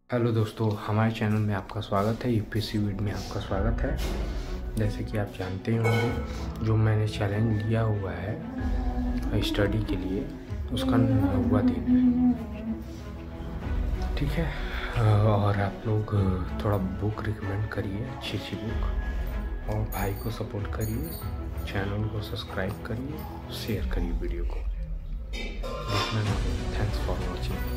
Hello दोस्तों, हमारे channel में आपका स्वागत है। यूपीएससी वीड में आपका स्वागत है। जैसे कि आप जानते ही होंगे, जो मैंने चैलेंज लिया हुआ है स्टडी के लिए, उसका 9वां दिन है। ठीक है। और आप लोग थोड़ा बुक रिकमेंड करिए, अच्छी बुक, और भाई को सपोर्ट करिए, चैनल को सब्सक्राइब करिए, शेयर करिए वीडियो को। Thanks for watching.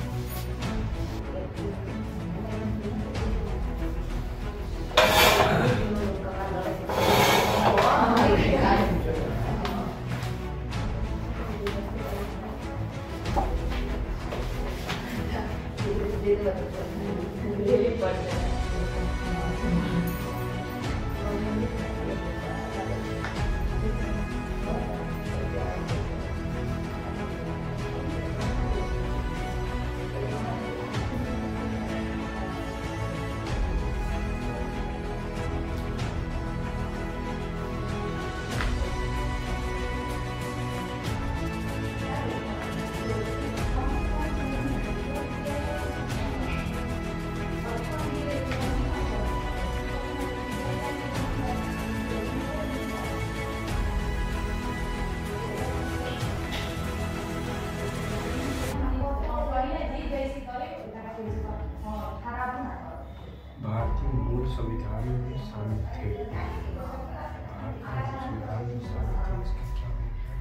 भारतीय मूल संविधान में शामिल थे। भारतीय संविधान में शामिल थे, इसका क्या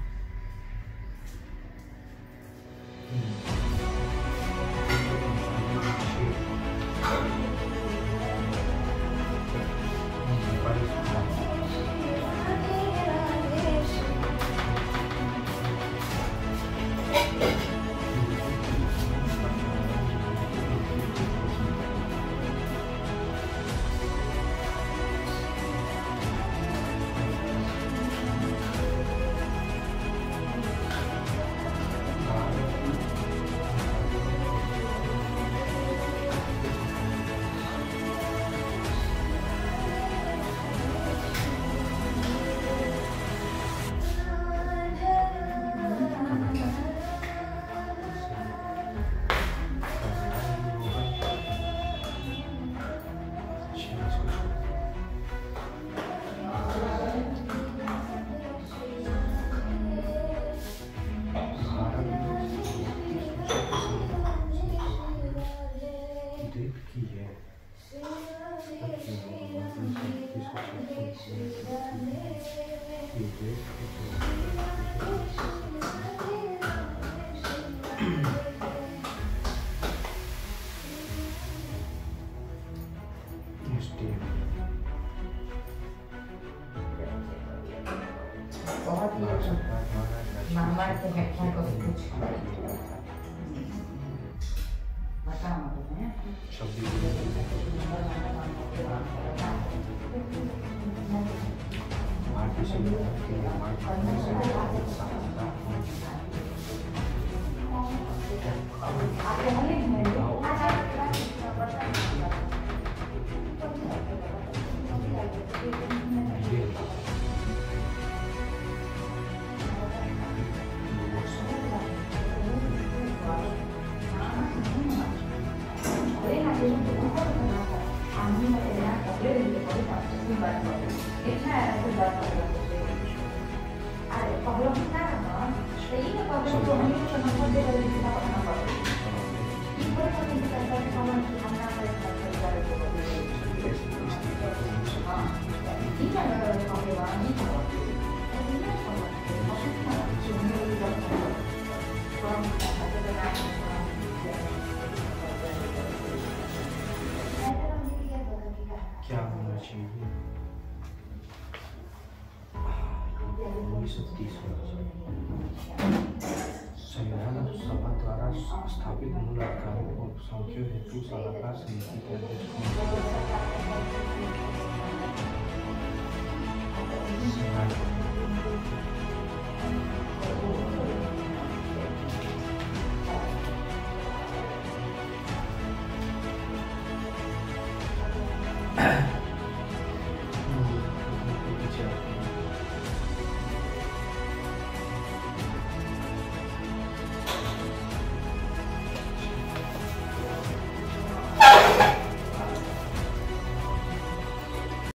मामा के हेडफोन को कुछ बता मत हैं 26 भारतीय संविधान के निर्माण करने से क्या होना चाहिए? 1930 संविधान सभा द्वारा स्थापित मूल अधिकारों को अल्पसंख्यकों हेतु सलाहकार समिति के अध्यक्ष